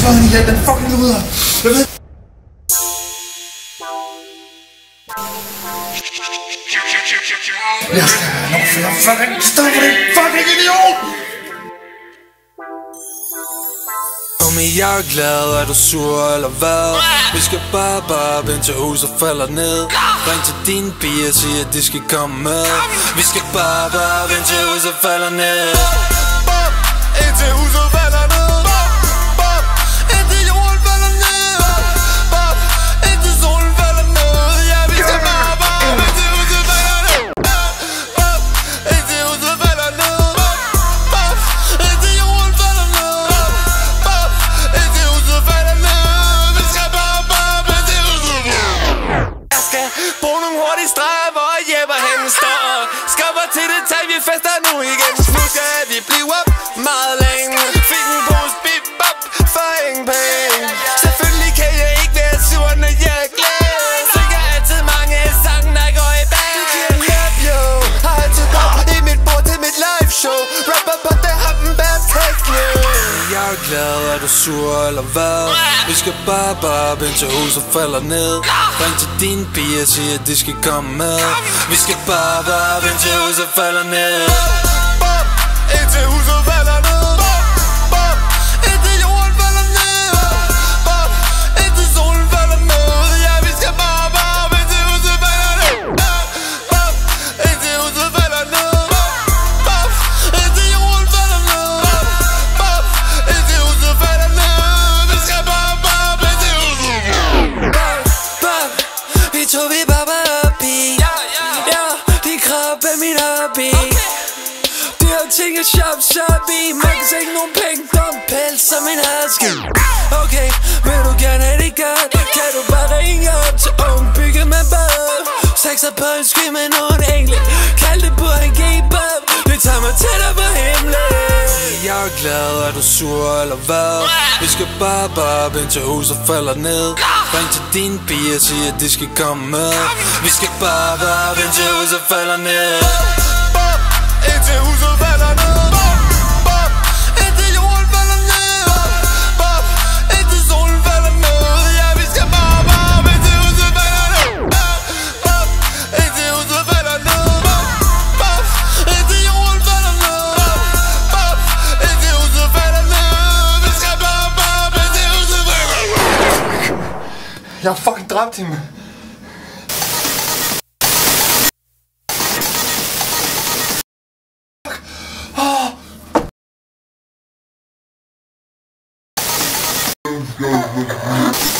slået hende ihjel, den fucking luder. Jeg ved... Jeg skal nok finde fucking stoppe den fucking idiot! Homie, jeg er glad, er du sur eller hvad? Vi skal bare vente til huset falder ned. Ring til dine piger og sig, at de skal komme med. Vi skal bare vente til huset falder ned. Indtil huset falder ned. Indtil jorden falder ned. Indtil solen falder ned. Ja, vi skal bare vente til huset falder ned. Indtil huset falder ned. Indtil jorden falder ned. Indtil huset falder ned. Vi skal bare vente til huset falder ned. Jeg skal bruge nogle hurtige streger, hvor Jeppe han står. Skubber til det tag, vi fester nu igen. Nu skal vi blive op meget længe. Fik en pose bip-bop for ingen penge. Selvfølgelig kan jeg ikke være sur, når jeg er glad. Synger altid mange sange, der går i bag. Love you, har altid godt i mit bord til mit live show. Rapper på det happen bad techno. Jeg er glad, er du sur eller hvad? Vi skal bare vente til huset falder ned. Ring til dine piger og sig, at de skal komme med. Vi skal bare vente til huset falder ned. Indtil huset falder ned. Indtil jorden falder ned. Indtil solen falder ned. Ja, vi skal bare vente til huset falder ned. Indtil huset falder ned. Indtil jorden falder ned. Indtil huset falder ned. Vi skal bare vente til huset falder ned. Vi tror vi bare op i. Ja, de krabbe min hobby. Ting er shop i. Man kan sække nogle penge, dum pels som en husky. Okay, vil du gerne have det godt? Kan du bare ringe op til ung bygge med bad? Sexer på en sky med nogle engle. Kald det på en G-pop. Det tager mig tættere på himlen. Jeg er glad, er du sur eller hvad? Vi skal bare vente til huset falder ned. Ring til dine piger og sig, at de skal komme med. Vi skal bare vente til huset falder ned. Indtil huset falder ned. Indtil jorden falder ned. Indtil solen falder ned. Ja, vi skal bare vente til huset falder ned. Indtil huset falder ned. Indtil jorden falder ned. Indtil huset falder ned. Vi skal bare vente til huset falder ned. Jeg har fucking dræbt hende. Go.